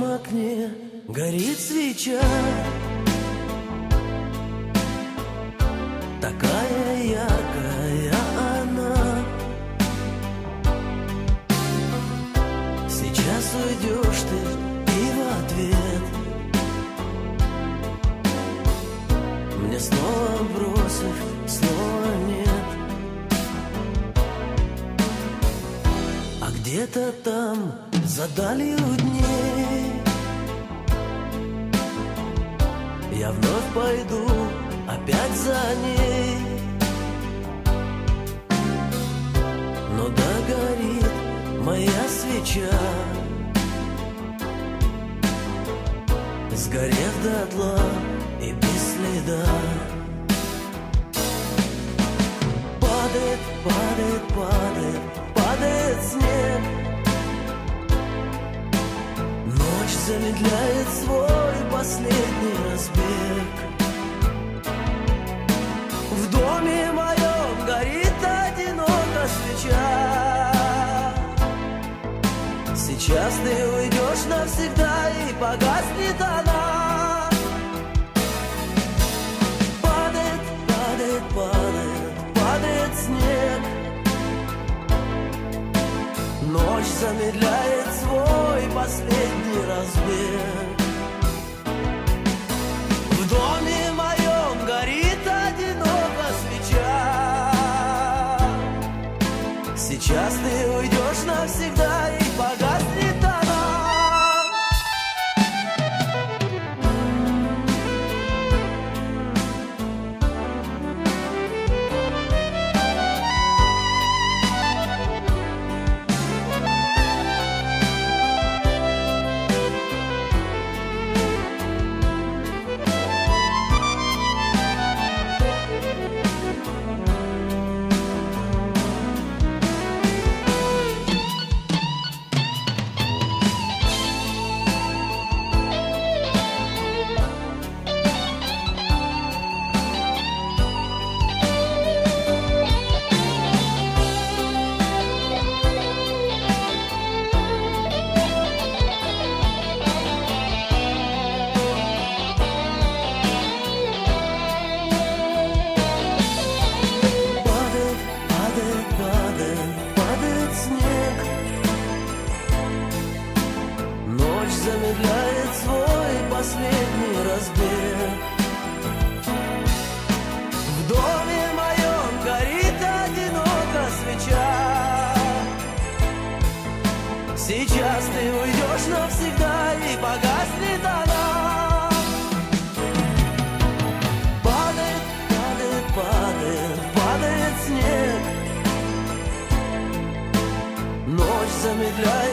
ночном окне горит свеча, такая яркая она. Сейчас уйдешь ты и в ответ мне снова бросив, снова нет. А где-то там за далью дней я вновь пойду опять за ней, но догорит моя свеча, сгорев дотла и без следа. Падает, падает, падает, падает снег, ночь замедляет свой последний разбег. В доме моем горит одиноко свеча. Сейчас ты уйдешь навсегда и погаснет она. Падает, падает, падает, падает снег, ночь замедляет свой последний разбег. В доме моем горит одиноко свеча. Сейчас ты уйдешь навсегда и погаснет она. Замедляет свой последний разбег. В доме моем горит одиноко свеча. Сейчас ты уйдешь навсегда и погаснет она. Падает, падает, падает, падает снег, ночь замедляет